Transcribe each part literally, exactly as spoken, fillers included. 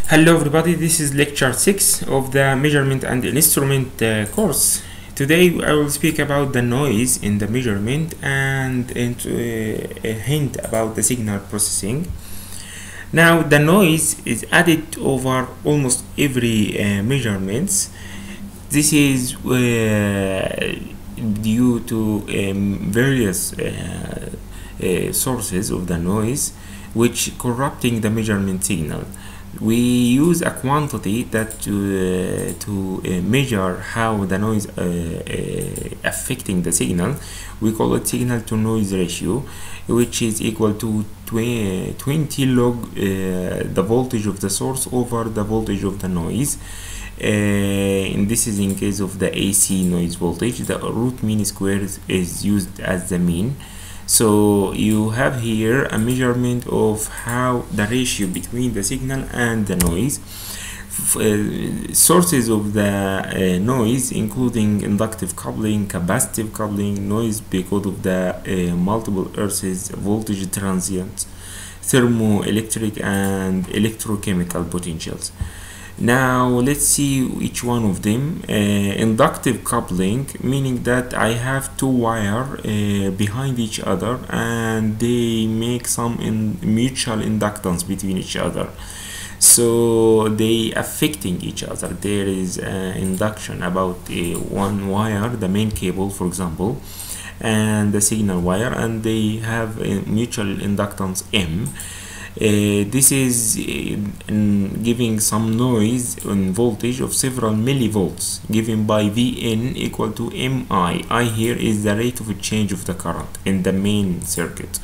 Hello everybody, this is lecture six of the measurement and instrument uh, course. Today I will speak about the noise in the measurement and, and uh, a hint about the signal processing. Now the noise is added over almost every uh, measurements. This is uh, due to um, various uh, uh, sources of the noise which corrupting the measurement signal. We use a quantity that to, uh, to uh, measure how the noise uh, uh, affecting the signal. We call it signal to noise ratio, which is equal to twenty log uh, the voltage of the source over the voltage of the noise. Uh, and this is in case of the A C noise voltage. The root mean square is, is used as the mean. So you have here a measurement of how the ratio between the signal and the noise. Uh, sources of the uh, noise including inductive coupling, capacitive coupling, noise because of the uh, multiple earths, voltage transients, thermoelectric and electrochemical potentials. Now let's see each one of them. Uh, inductive coupling, meaning that I have two wires uh, behind each other and they make some in mutual inductance between each other, so they affecting each other. There is uh, induction about uh, one wire, the main cable for example, and the signal wire, and they have a mutual inductance M. Uh, this is uh, giving some noise and voltage of several millivolts given by V N equal to M I. I here is the rate of change of the current in the main circuit.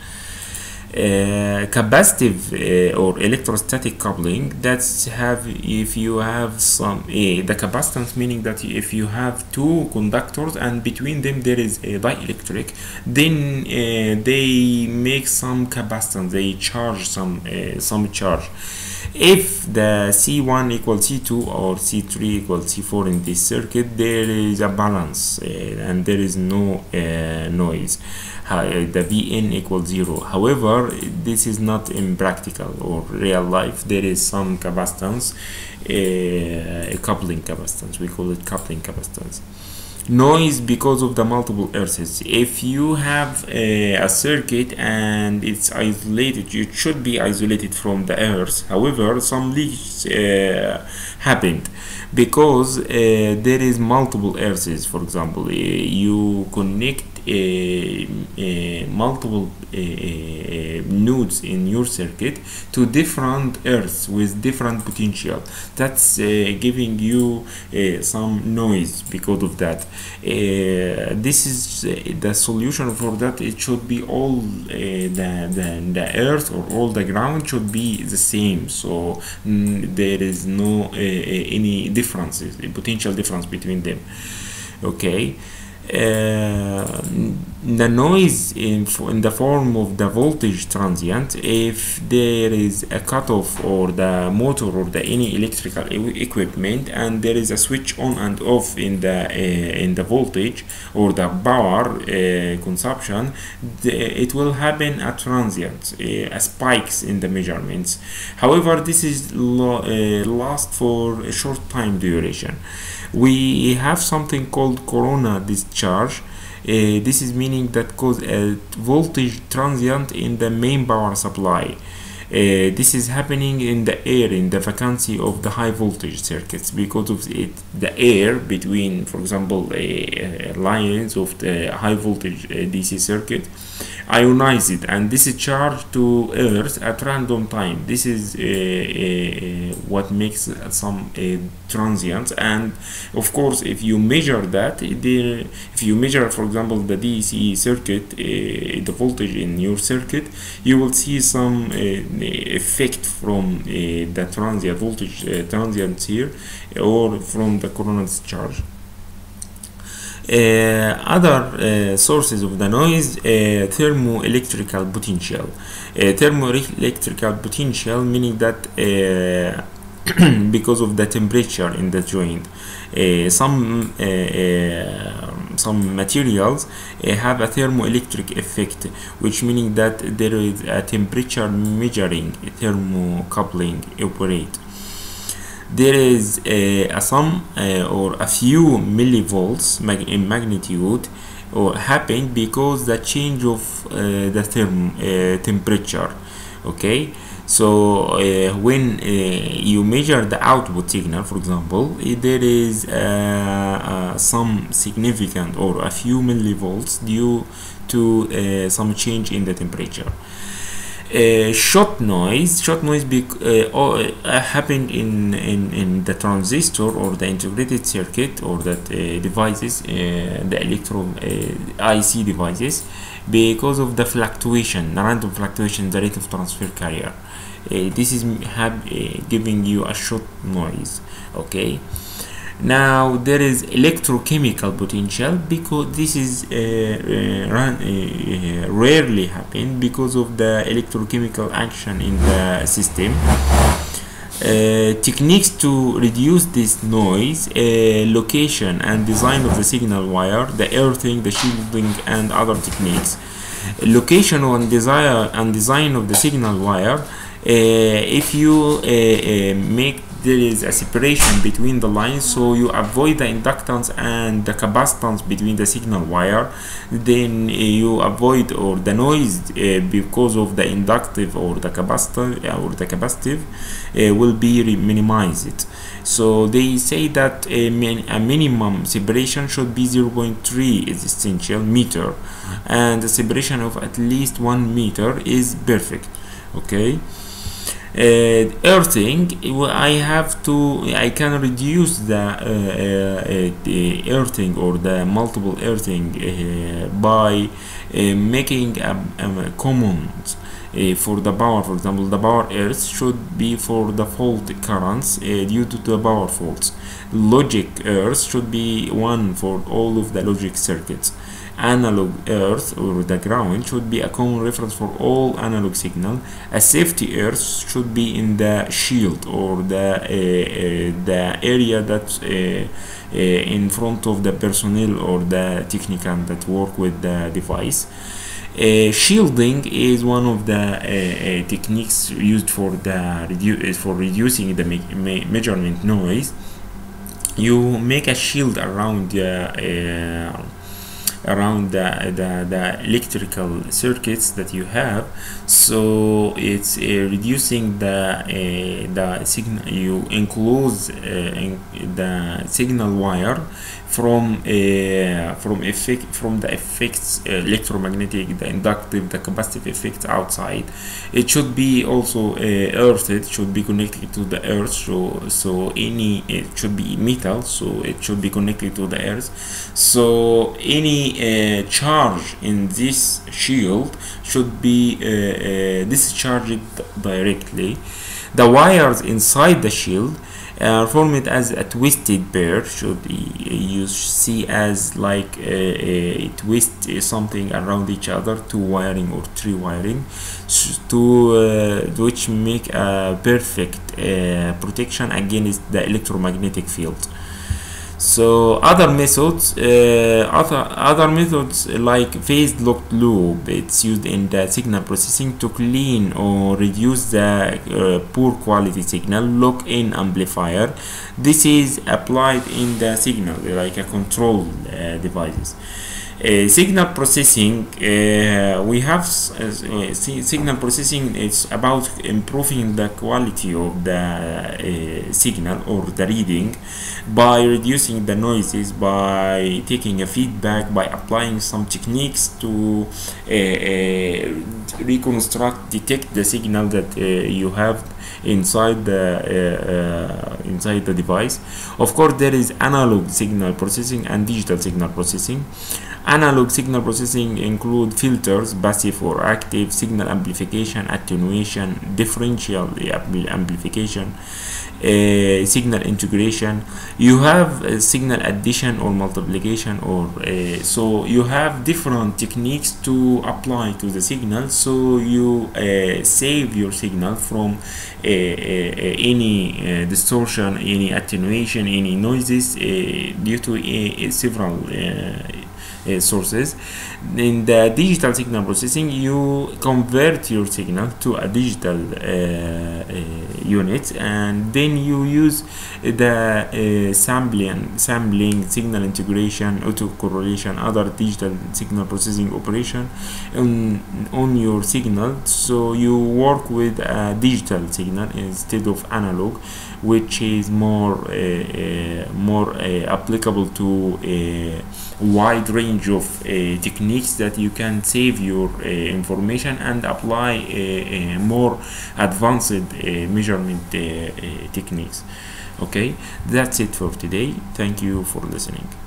Uh, capacitive uh, or electrostatic coupling, that's have if you have some uh, the capacitance, meaning that if you have two conductors and between them there is a dielectric, then uh, they make some capacitance, they charge some uh, some charge. If the C one equals C two or C three equals C four in this circuit, there is a balance uh, and there is no uh, noise. Uh, the V N equals zero. However, this is not in practical or real life. There is some capacitance, uh, a coupling capacitance. We call it coupling capacitance. Noise because of the multiple earths. If you have a, a circuit and it's isolated, it should be isolated from the earth. However, some leaks uh, happened because uh, there is multiple earths. For example, uh, you connect uh, uh, multiple uh, uh, nodes in your circuit to different earths with different potential. That's uh, giving you uh, some noise because of that. Uh, this is uh, the solution for that. It should be all uh, the, the the earth or all the ground should be the same, so mm, there is no uh, any differences, a potential difference between them. Okay. Uh, the noise in, in the form of the voltage transient, if there is a cutoff or the motor or the any electrical e equipment and there is a switch on and off in the uh, in the voltage or the power uh, consumption, the, it will happen at transient, uh, spikes in the measurements. However, this is lo uh, last for a short time duration. We have something called corona discharge. Uh, this is meaning that cause a voltage transient in the main power supply. Uh, this is happening in the air, in the vacancy of the high voltage circuits, because of it, the air between, for example, uh, uh, lines of the high voltage uh, D C circuit ionize it, and this is charged to earth at random time. This is uh, uh, what makes some uh, transients, and of course if you measure that, the, if you measure for example the D C circuit, uh, the voltage in your circuit, you will see some uh, effect from uh, the transient voltage uh, transients here or from the corona discharge. Uh, other uh, sources of the noise, uh, thermoelectrical potential. Uh, thermoelectrical potential meaning that uh, because of the temperature in the joint, uh, some uh, uh, some materials uh, have a thermoelectric effect, which meaning that there is a temperature measuring thermocoupling operate. there is a, a some uh, or a few millivolts mag in magnitude or happened because the change of uh, the therm uh, temperature. Okay, so uh, when uh, you measure the output signal, for example, if there is uh, uh, some significant or a few millivolts due to uh, some change in the temperature. Uh, shot noise shot noise bec uh, uh, happened in, in in the transistor or the integrated circuit or that uh, devices, uh, the electro uh, I C devices, because of the fluctuation, the random fluctuation, the rate of transfer carrier. Uh, this is have uh, giving you a shot noise. Okay, now there is electrochemical potential, because this is uh, uh, run, uh, rarely happen because of the electrochemical action in the system. Uh, techniques to reduce this noise: uh, location and design of the signal wire, the earthing, the shielding, and other techniques. Location and desire and design of the signal wire. Uh, if you uh, uh, make there is a separation between the lines, so you avoid the inductance and the capacitance between the signal wire, then uh, you avoid or the noise uh, because of the inductive or the capacitive or the capacitive uh, will be minimized. So they say that a, min a minimum separation should be zero point three is essential meter, and the separation of at least one meter is perfect. Okay. Uh, earthing, I have to I can reduce the, uh, uh, the earthing or the multiple earthing uh, by uh, making a, a common uh, for the power. For example, the power earth should be for the fault currents uh, due to the power faults. Logic earth should be one for all of the logic circuits. Analog earth or the ground should be a common reference for all analog signal. A safety earth should be in the shield or the uh, uh, the area that uh, uh, in front of the personnel or the technician that work with the device. Uh, shielding is one of the uh, uh, techniques used for the redu for reducing the me me measurement noise. You make a shield around the uh, around the, the, the electrical circuits that you have, so it's uh, reducing the uh, the signal. You enclose uh, in the signal wire from uh, from effect from the effects, uh, electromagnetic, the inductive, the capacitive effects outside. It should be also uh, earthed. It should be connected to the earth. So so any it should be metal. So it should be connected to the earth. So any uh, charge in this shield should be uh, uh, discharged directly. The wires inside the shield are formed as a twisted pair. Should you see as like a, a twist something around each other, two wiring or three wiring, to uh, which make a perfect uh, protection against the electromagnetic field. So other methods, uh, other other methods like phase locked loop, it's used in the signal processing to clean or reduce the uh, poor quality signal. Lock-in amplifier, this is applied in the signal like a control uh, devices. Uh, signal processing, uh, we have uh, signal processing. It's about improving the quality of the uh, signal or the reading by reducing the noises, by taking a feedback, by applying some techniques to uh, uh, reconstruct, detect the signal that uh, you have inside the uh, uh, inside the device. Of course, there is analog signal processing and digital signal processing. Analog signal processing include filters, passive or active, signal amplification, attenuation, differential amplification, uh, signal integration. You have uh, signal addition or multiplication, or uh, so you have different techniques to apply to the signal, so you uh, save your signal from uh, uh, any uh, distortion, any attenuation, any noises uh, due to uh, several uh, uh, sources. In the digital signal processing, you convert your signal to a digital uh, uh, unit, and then you use the uh, sampling, sampling, signal integration, autocorrelation, other digital signal processing operation on, on your signal. So you work with a digital signal instead of analog, which is more uh, uh, more uh, applicable to a wide range of uh, techniques that you can save your uh, information and apply uh, uh, more advanced uh, measurement uh, uh, techniques. Okay, that's it for today. Thank you for listening.